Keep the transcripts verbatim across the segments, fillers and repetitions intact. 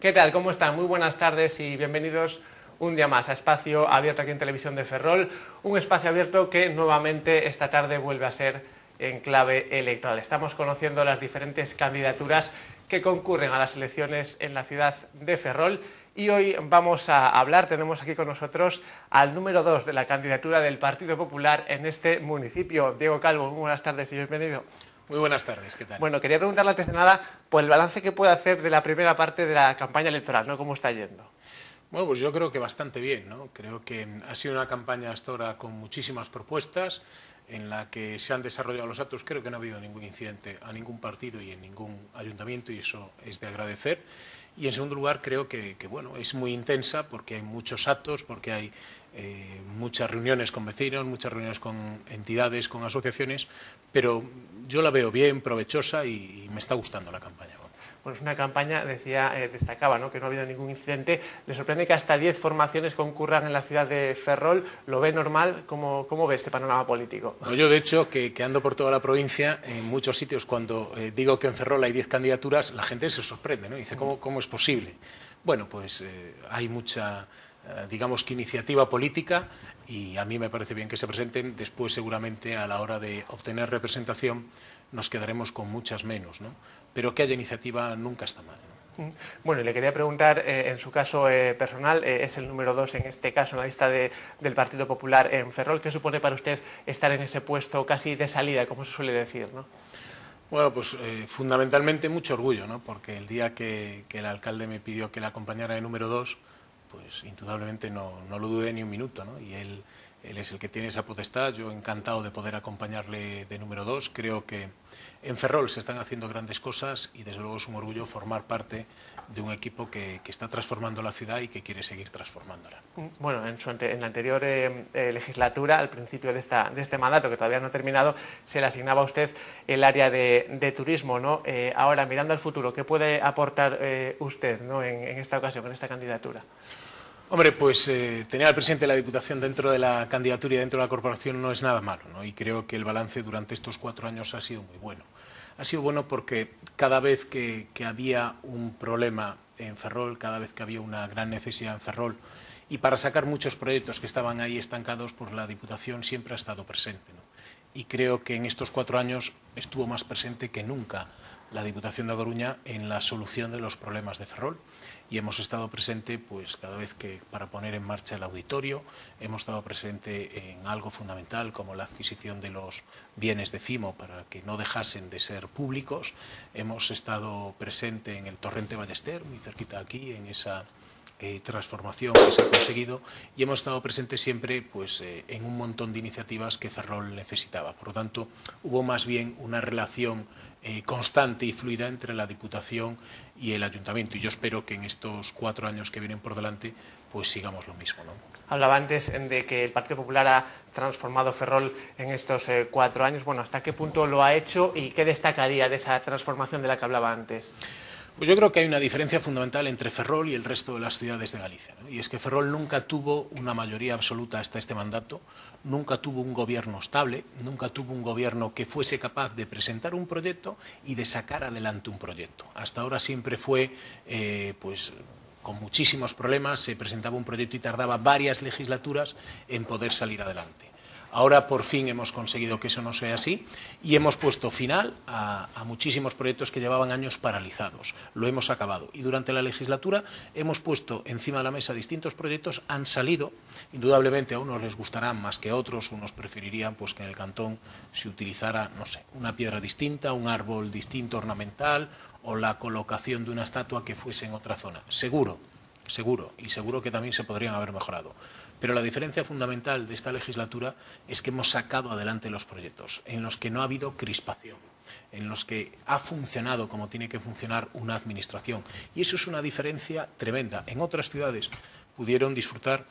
¿Qué tal? ¿Cómo están? Muy buenas tardes y bienvenidos un día más a Espacio Abierto aquí en Televisión de Ferrol. Un espacio abierto que nuevamente esta tarde vuelve a ser en clave electoral. Estamos conociendo las diferentes candidaturas que concurren a las elecciones en la ciudad de Ferrol y hoy vamos a hablar, tenemos aquí con nosotros al número dos de la candidatura del Partido Popular en este municipio. Diego Calvo, muy buenas tardes y bienvenido. Muy buenas tardes, ¿qué tal? Bueno, quería preguntarle antes de nada por el balance que puede hacer de la primera parte de la campaña electoral, ¿no? ¿Cómo está yendo? Bueno, pues yo creo que bastante bien, ¿no? Creo que ha sido una campaña hasta ahora con muchísimas propuestas en la que se han desarrollado los actos. Creo que no ha habido ningún incidente a ningún partido y en ningún ayuntamiento y eso es de agradecer. Y en segundo lugar creo que, que bueno, es muy intensa porque hay muchos actos, porque hay eh, muchas reuniones con vecinos, muchas reuniones con entidades, con asociaciones, pero yo la veo bien, provechosa y, y me está gustando la campaña. Bueno, es una campaña, decía, eh, destacaba, ¿no?, que no ha habido ningún incidente. ¿Le sorprende que hasta diez formaciones concurran en la ciudad de Ferrol? ¿Lo ve normal? ¿Cómo, cómo ve este panorama político? No, yo, de hecho, que, que ando por toda la provincia, en muchos sitios, cuando eh, digo que en Ferrol hay diez candidaturas, la gente se sorprende, ¿no? Dice, ¿cómo, cómo es posible? Bueno, pues eh, hay mucha, eh, digamos que iniciativa política y a mí me parece bien que se presenten. Después, seguramente, a la hora de obtener representación, nos quedaremos con muchas menos, ¿no? Pero que haya iniciativa nunca está mal, ¿no? Bueno, y le quería preguntar, eh, en su caso eh, personal, eh, es el número dos en este caso en la lista de, del Partido Popular en Ferrol. ¿Qué supone para usted estar en ese puesto casi de salida, como se suele decir, ¿no? Bueno, pues eh, fundamentalmente mucho orgullo, ¿no? Porque el día que, que el alcalde me pidió que le acompañara de número dos, pues indudablemente no, no lo dudé ni un minuto, ¿no? Y él, él es el que tiene esa potestad. Yo encantado de poder acompañarle de número dos. Creo que en Ferrol se están haciendo grandes cosas y desde luego es un orgullo formar parte de un equipo que, que está transformando la ciudad y que quiere seguir transformándola. Bueno, en, su, en la anterior eh, eh, legislatura, al principio de, esta, de este mandato, que todavía no ha terminado, se le asignaba a usted el área de, de turismo, ¿no? Eh, ahora, mirando al futuro, ¿qué puede aportar eh, usted, ¿no?, en, en esta ocasión, en esta candidatura? Hombre, pues eh, tener al presidente de la Diputación dentro de la candidatura y dentro de la corporación no es nada malo, ¿no? Y creo que el balance durante estos cuatro años ha sido muy bueno. Ha sido bueno porque cada vez que, que había un problema en Ferrol, cada vez que había una gran necesidad en Ferrol, y para sacar muchos proyectos que estaban ahí estancados, pues la Diputación siempre ha estado presente, ¿no? Y creo que en estos cuatro años estuvo más presente que nunca la Diputación de A Coruña en la solución de los problemas de Ferrol. Y hemos estado presente pues cada vez que para poner en marcha el auditorio, hemos estado presente en algo fundamental como la adquisición de los bienes de Fimo para que no dejasen de ser públicos, hemos estado presente en el Torrente Ballester, muy cerquita aquí, en esa eh, transformación que se ha conseguido, y hemos estado presentes siempre pues, eh, en un montón de iniciativas que Ferrol necesitaba. Por lo tanto, hubo más bien una relación eh, constante y fluida entre la Diputación y el Ayuntamiento, y yo espero que en estos cuatro años que vienen por delante pues sigamos lo mismo, ¿no? Hablaba antes de que el Partido Popular ha transformado Ferrol en estos eh, cuatro años. Bueno, ¿hasta qué punto lo ha hecho y qué destacaría de esa transformación de la que hablaba antes? Pues yo creo que hay una diferencia fundamental entre Ferrol y el resto de las ciudades de Galicia, ¿no? Y es que Ferrol nunca tuvo una mayoría absoluta hasta este mandato, nunca tuvo un gobierno estable, nunca tuvo un gobierno que fuese capaz de presentar un proyecto y de sacar adelante un proyecto. Hasta ahora siempre fue, eh, pues, con muchísimos problemas, se presentaba un proyecto y tardaba varias legislaturas en poder salir adelante. Ahora por fin hemos conseguido que eso no sea así y hemos puesto final a, a muchísimos proyectos que llevaban años paralizados. Lo hemos acabado y durante la legislatura hemos puesto encima de la mesa distintos proyectos, han salido, indudablemente a unos les gustarán más que a otros, unos preferirían pues, que en el cantón se utilizara, no sé, una piedra distinta, un árbol distinto ornamental o la colocación de una estatua que fuese en otra zona. Seguro, seguro, y seguro que también se podrían haber mejorado. Pero la diferencia fundamental de esta legislatura es que hemos sacado adelante los proyectos, en los que no ha habido crispación, en los que ha funcionado como tiene que funcionar una administración. Y eso es una diferencia tremenda. En otras ciudades pudieron disfrutar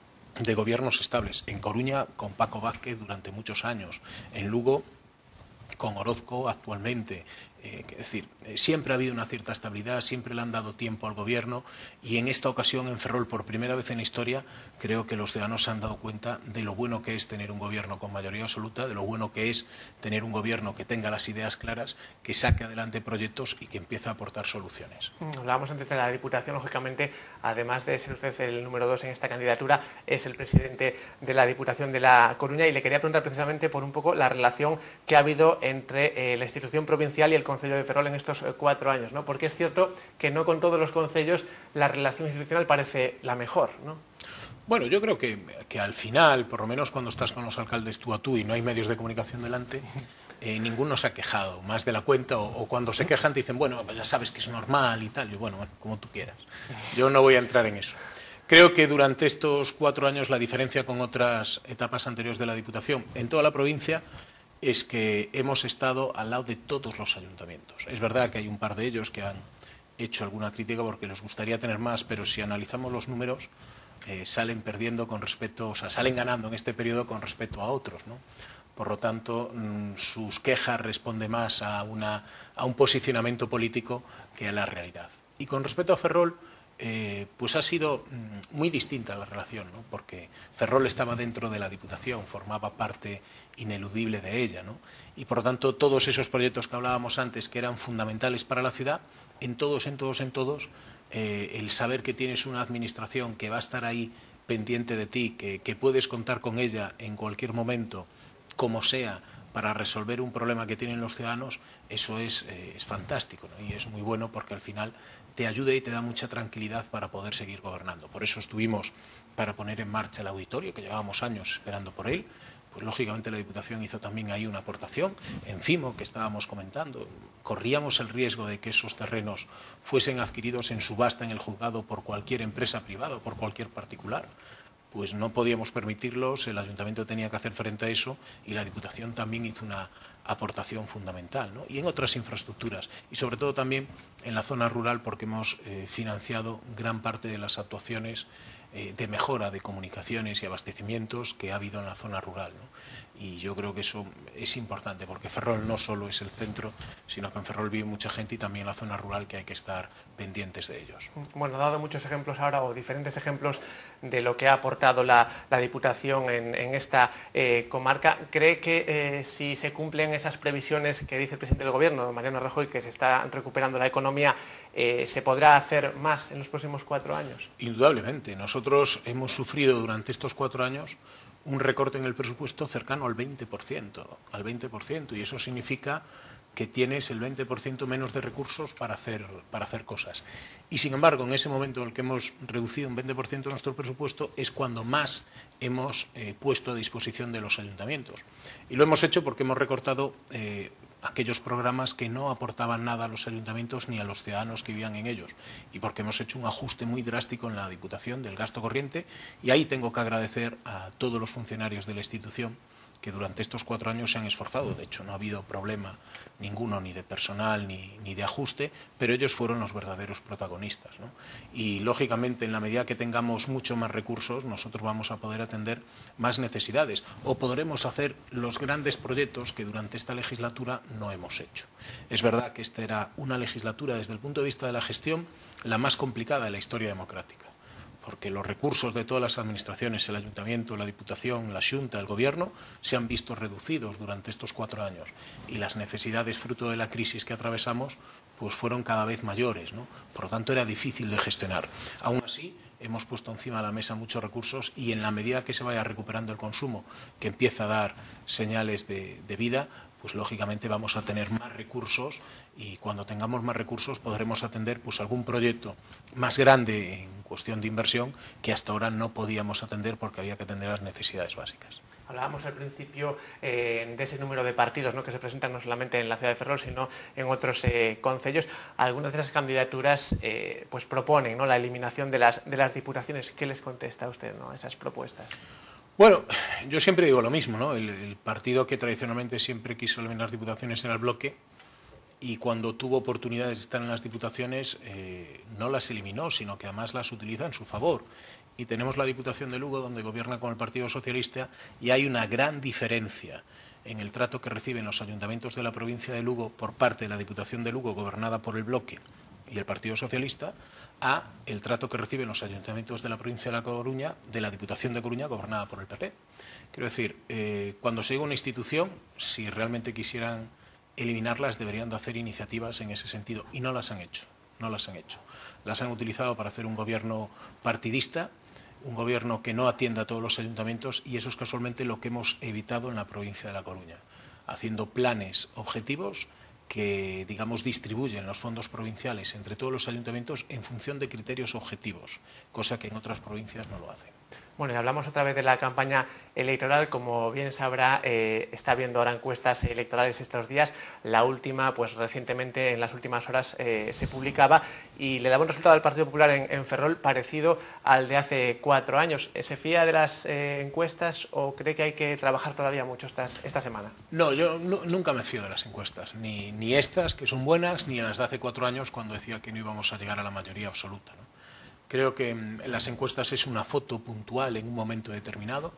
de gobiernos estables. En Coruña, con Paco Vázquez durante muchos años. En Lugo, con Orozco actualmente. Eh, es decir, eh, siempre ha habido una cierta estabilidad, siempre le han dado tiempo al gobierno y en esta ocasión en Ferrol, por primera vez en la historia, creo que los ciudadanos se han dado cuenta de lo bueno que es tener un gobierno con mayoría absoluta, de lo bueno que es tener un gobierno que tenga las ideas claras, que saque adelante proyectos y que empiece a aportar soluciones. Hablábamos antes de la Diputación, lógicamente, además de ser usted el número dos en esta candidatura, es el presidente de la Diputación de La Coruña y le quería preguntar precisamente por un poco la relación que ha habido entre eh, la institución provincial y el Concello de Ferrol en estos eh, cuatro años, ¿no? Porque es cierto que no con todos los concellos la relación institucional parece la mejor, ¿no? Bueno, yo creo que, que al final, por lo menos cuando estás con los alcaldes tú a tú y no hay medios de comunicación delante, eh, ninguno se ha quejado más de la cuenta o, o cuando se quejan te dicen, bueno, ya sabes que es normal y tal, y bueno, bueno, como tú quieras. Yo no voy a entrar en eso. Creo que durante estos cuatro años la diferencia con otras etapas anteriores de la Diputación en toda la provincia es que hemos estado al lado de todos los ayuntamientos. Es verdad que hay un par de ellos que han hecho alguna crítica porque les gustaría tener más, pero si analizamos los números, eh, salen perdiendo con respecto, o sea, salen ganando en este periodo con respecto a otros, ¿no? Por lo tanto, mmm, sus quejas responden más a, una, a un posicionamiento político que a la realidad. Y con respecto a Ferrol, Eh, pues ha sido mm, muy distinta la relación, ¿no? Porque Ferrol estaba dentro de la Diputación, formaba parte ineludible de ella, ¿no? Y por lo tanto todos esos proyectos que hablábamos antes que eran fundamentales para la ciudad, en todos, en todos, en todos, eh, el saber que tienes una administración que va a estar ahí pendiente de ti, que, que puedes contar con ella en cualquier momento, como sea, para resolver un problema que tienen los ciudadanos, eso es, eh, es fantástico, ¿no? Y es muy bueno porque al final te ayuda y te da mucha tranquilidad para poder seguir gobernando. Por eso estuvimos para poner en marcha el auditorio, que llevábamos años esperando por él. Pues lógicamente la Diputación hizo también ahí una aportación. En Fimo, que estábamos comentando, corríamos el riesgo de que esos terrenos fuesen adquiridos en subasta en el juzgado por cualquier empresa privada o por cualquier particular. Pues no podíamos permitirlos, el Ayuntamiento tenía que hacer frente a eso y la Diputación también hizo una aportación fundamental, ¿no? Y en otras infraestructuras y sobre todo también en la zona rural porque hemos eh, financiado gran parte de las actuaciones eh, de mejora de comunicaciones y abastecimientos que ha habido en la zona rural, ¿no? Y yo creo que eso es importante porque Ferrol no solo es el centro, sino que en Ferrol vive mucha gente y también la zona rural que hay que estar pendientes de ellos. Bueno, ha dado muchos ejemplos ahora o diferentes ejemplos de lo que ha aportado la, la Diputación en, en esta eh, comarca. ¿Cree que eh, si se cumplen esas previsiones que dice el presidente del Gobierno, Mariano Rajoy, que se está recuperando la economía, eh, se podrá hacer más en los próximos cuatro años? Indudablemente. Nosotros hemos sufrido durante estos cuatro años un recorte en el presupuesto cercano al veinte por ciento, al veinte por ciento, y eso significa que tienes el veinte por ciento menos de recursos para hacer, para hacer cosas. Y sin embargo, en ese momento en el que hemos reducido un veinte por ciento nuestro presupuesto es cuando más hemos eh, puesto a disposición de los ayuntamientos. Y lo hemos hecho porque hemos recortado eh, aquellos programas que no aportaban nada a los ayuntamientos ni a los ciudadanos que vivían en ellos y porque hemos hecho un ajuste muy drástico en la Diputación del gasto corriente y ahí tengo que agradecer a todos los funcionarios de la institución que durante estos cuatro años se han esforzado. De hecho, no ha habido problema ninguno, ni de personal, ni, ni de ajuste, pero ellos fueron los verdaderos protagonistas, ¿no? Y, lógicamente, en la medida que tengamos mucho más recursos, nosotros vamos a poder atender más necesidades o podremos hacer los grandes proyectos que durante esta legislatura no hemos hecho. Es verdad que esta era una legislatura, desde el punto de vista de la gestión, la más complicada de la historia democrática, porque los recursos de todas las administraciones, el Ayuntamiento, la Diputación, la Xunta, el Gobierno, se han visto reducidos durante estos cuatro años y las necesidades fruto de la crisis que atravesamos pues fueron cada vez mayores, ¿no? Por lo tanto, era difícil de gestionar. Aún así, hemos puesto encima de la mesa muchos recursos y en la medida que se vaya recuperando el consumo, que empieza a dar señales de, de vida, pues lógicamente vamos a tener más recursos y cuando tengamos más recursos podremos atender pues algún proyecto más grande en cuestión de inversión que hasta ahora no podíamos atender porque había que atender las necesidades básicas. Hablábamos al principio eh, de ese número de partidos, ¿no?, que se presentan no solamente en la ciudad de Ferrol, sino en otros eh, concellos. Algunas de esas candidaturas eh, pues proponen, ¿no?, la eliminación de las, de las diputaciones. ¿Qué les contesta a usted, ¿no?, a esas propuestas? Bueno, yo siempre digo lo mismo, ¿no? El, el partido que tradicionalmente siempre quiso eliminar las diputaciones era el Bloque y cuando tuvo oportunidades de estar en las diputaciones eh, no las eliminó, sino que además las utiliza en su favor. Y tenemos la Diputación de Lugo, donde gobierna con el Partido Socialista, y hay una gran diferencia en el trato que reciben los ayuntamientos de la provincia de Lugo por parte de la Diputación de Lugo, gobernada por el Bloque y el Partido Socialista, a el trato que reciben los ayuntamientos de la provincia de La Coruña, de la Diputación de Coruña, gobernada por el P P. Quiero decir, eh, cuando se llega a una institución, si realmente quisieran eliminarlas, deberían de hacer iniciativas en ese sentido, y no las han hecho, no las han hecho. Las han utilizado para hacer un gobierno partidista, un gobierno que no atienda a todos los ayuntamientos, y eso es casualmente lo que hemos evitado en la provincia de La Coruña, haciendo planes objetivos que, digamos, distribuyen los fondos provinciales entre todos los ayuntamientos en función de criterios objetivos, cosa que en otras provincias no lo hacen. Bueno, y hablamos otra vez de la campaña electoral. Como bien sabrá, eh, está habiendo ahora encuestas electorales estos días. La última, pues recientemente, en las últimas horas, eh, se publicaba y le daba un resultado al Partido Popular en, en Ferrol parecido al de hace cuatro años. ¿Se fía de las eh, encuestas o cree que hay que trabajar todavía mucho estas, esta semana? No, yo no, nunca me fío de las encuestas, ni, ni estas, que son buenas, ni las de hace cuatro años, cuando decía que no íbamos a llegar a la mayoría absoluta, ¿no? Creo que las encuestas es una foto puntual en un momento determinado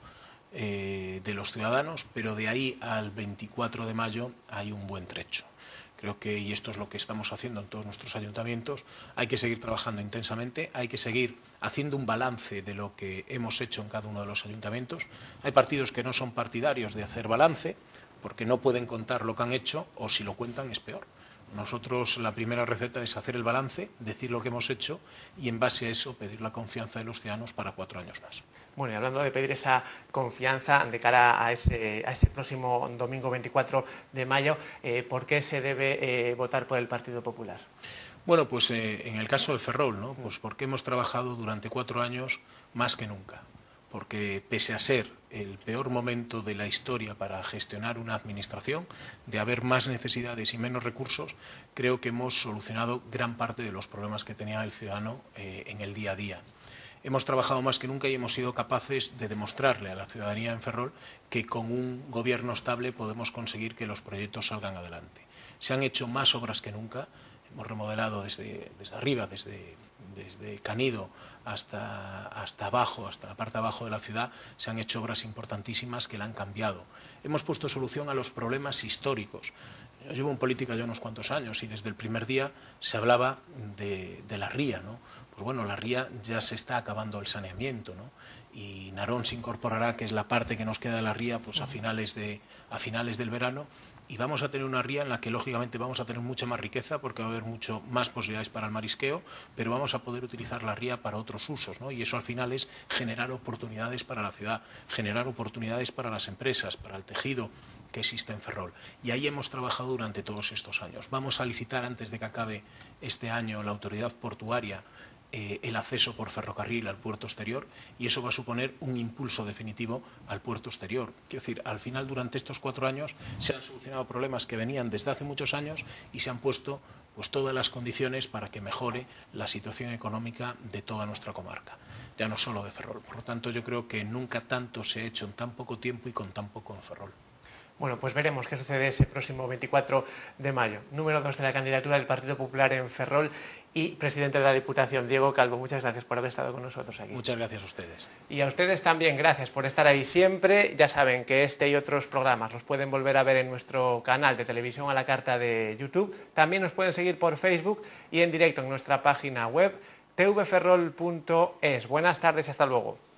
eh, de los ciudadanos, pero de ahí al veinticuatro de mayo hay un buen trecho. Creo que, y esto es lo que estamos haciendo en todos nuestros ayuntamientos, hay que seguir trabajando intensamente, hay que seguir haciendo un balance de lo que hemos hecho en cada uno de los ayuntamientos. Hay partidos que no son partidarios de hacer balance, porque no pueden contar lo que han hecho, o si lo cuentan es peor. Nosotros la primera receta es hacer el balance, decir lo que hemos hecho y en base a eso pedir la confianza de los ciudadanos para cuatro años más. Bueno, y hablando de pedir esa confianza de cara a ese, a ese próximo domingo veinticuatro de mayo, eh, ¿por qué se debe eh, votar por el Partido Popular? Bueno, pues eh, en el caso de Ferrol, ¿no? Pues porque hemos trabajado durante cuatro años más que nunca. Porque pese a ser el peor momento de la historia para gestionar una administración, de haber más necesidades y menos recursos, creo que hemos solucionado gran parte de los problemas que tenía el ciudadano eh, en el día a día. Hemos trabajado más que nunca y hemos sido capaces de demostrarle a la ciudadanía en Ferrol que con un gobierno estable podemos conseguir que los proyectos salgan adelante. Se han hecho más obras que nunca, hemos remodelado desde, desde arriba, desde... desde Canido hasta, hasta abajo, hasta la parte de abajo de la ciudad, se han hecho obras importantísimas que la han cambiado. Hemos puesto solución a los problemas históricos. Yo llevo en política ya unos cuantos años y desde el primer día se hablaba de, de la ría, ¿no? Pues bueno, la ría ya se está acabando el saneamiento, ¿no? Y Narón se incorporará, que es la parte que nos queda de la ría, pues a finales, de, a finales del verano. Y vamos a tener una ría en la que lógicamente vamos a tener mucha más riqueza porque va a haber mucho más posibilidades para el marisqueo, pero vamos a poder utilizar la ría para otros usos, ¿no? Y eso al final es generar oportunidades para la ciudad, generar oportunidades para las empresas, para el tejido que existe en Ferrol. Y ahí hemos trabajado durante todos estos años. Vamos a licitar antes de que acabe este año la autoridad portuaria Eh, el acceso por ferrocarril al puerto exterior y eso va a suponer un impulso definitivo al puerto exterior. Quiero decir, al final durante estos cuatro años se han solucionado problemas que venían desde hace muchos años y se han puesto pues, todas las condiciones para que mejore la situación económica de toda nuestra comarca, ya no solo de Ferrol. Por lo tanto, yo creo que nunca tanto se ha hecho en tan poco tiempo y con tan poco en Ferrol. Bueno, pues veremos qué sucede ese próximo veinticuatro de mayo. Número dos de la candidatura del Partido Popular en Ferrol y presidente de la Diputación, Diego Calvo. Muchas gracias por haber estado con nosotros aquí. Muchas gracias a ustedes. Y a ustedes también, gracias por estar ahí siempre. Ya saben que este y otros programas los pueden volver a ver en nuestro canal de televisión a la carta de YouTube. También nos pueden seguir por Facebook y en directo en nuestra página web t v ferrol punto es. Buenas tardes y hasta luego.